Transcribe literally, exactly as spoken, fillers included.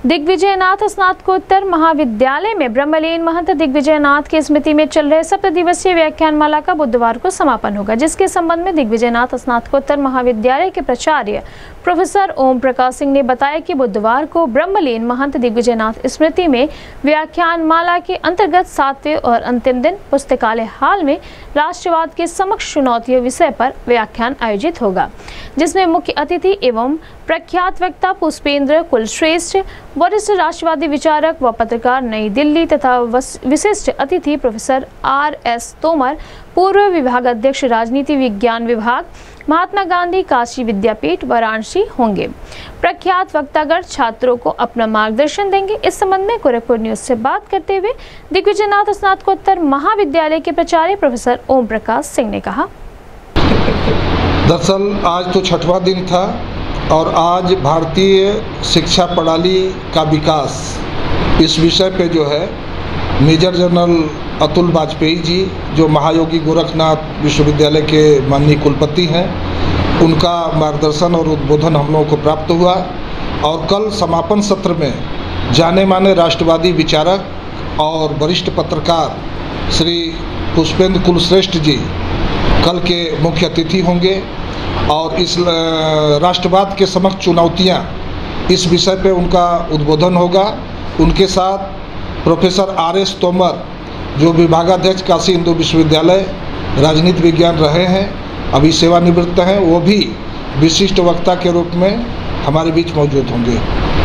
दिग्विजयनाथ स्नातकोत्तर महाविद्यालय में ब्रह्मलीन महंत दिग्विजयनाथ की स्मृति में चल रहे सप्त दिवसीय व्याख्यानमाला का बुधवार को समापन होगा, जिसके संबंध में दिग्विजयनाथ स्नातकोत्तर महाविद्यालय के प्राचार्य प्रोफेसर ओम प्रकाश सिंह ने बताया कि बुधवार को ब्रह्मलीन महंत दिग्विजयनाथ स्मृति में व्याख्यानमाला के अंतर्गत सातवें और अंतिम दिन पुस्तकालय हाल में राष्ट्रवाद के समक्ष चुनौतियों विषय पर व्याख्यान आयोजित होगा, जिसमें मुख्य अतिथि एवं प्रख्यात वक्ता पुष्पेंद्र कुलश्रेष्ठ, वरिष्ठ राष्ट्रवादी विचारक व पत्रकार नई दिल्ली तथा विशिष्ट अतिथि प्रोफेसर आर एस तोमर, पूर्व विभागाध्यक्ष राजनीति विज्ञान विभाग, महात्मा गांधी काशी विद्यापीठ वाराणसी होंगे। प्रख्यात वक्तागण छात्रों को अपना मार्गदर्शन देंगे। इस संबंध में गोरखपुर न्यूज से बात करते हुए दिग्विजयनाथ स्नातकोत्तर महाविद्यालय के प्राचार्य प्रोफेसर ओम प्रकाश सिंह ने कहा, दरअसल आज तो छठवां दिन था और आज भारतीय शिक्षा प्रणाली का विकास इस विषय पे जो है मेजर जनरल अतुल वाजपेयी जी, जो महायोगी गोरखनाथ विश्वविद्यालय के माननीय कुलपति हैं, उनका मार्गदर्शन और उद्बोधन हम लोगों को प्राप्त हुआ। और कल समापन सत्र में जाने माने राष्ट्रवादी विचारक और वरिष्ठ पत्रकार श्री पुष्पेंद्र कुलश्रेष्ठ जी कल के मुख्य अतिथि होंगे और इस राष्ट्रवाद के समक्ष चुनौतियाँ इस विषय पे उनका उद्बोधन होगा। उनके साथ प्रोफेसर आर एस तोमर, जो विभागाध्यक्ष काशी हिंदू विश्वविद्यालय राजनीति विज्ञान रहे हैं, अभी सेवानिवृत्त हैं, वो भी विशिष्ट वक्ता के रूप में हमारे बीच मौजूद होंगे।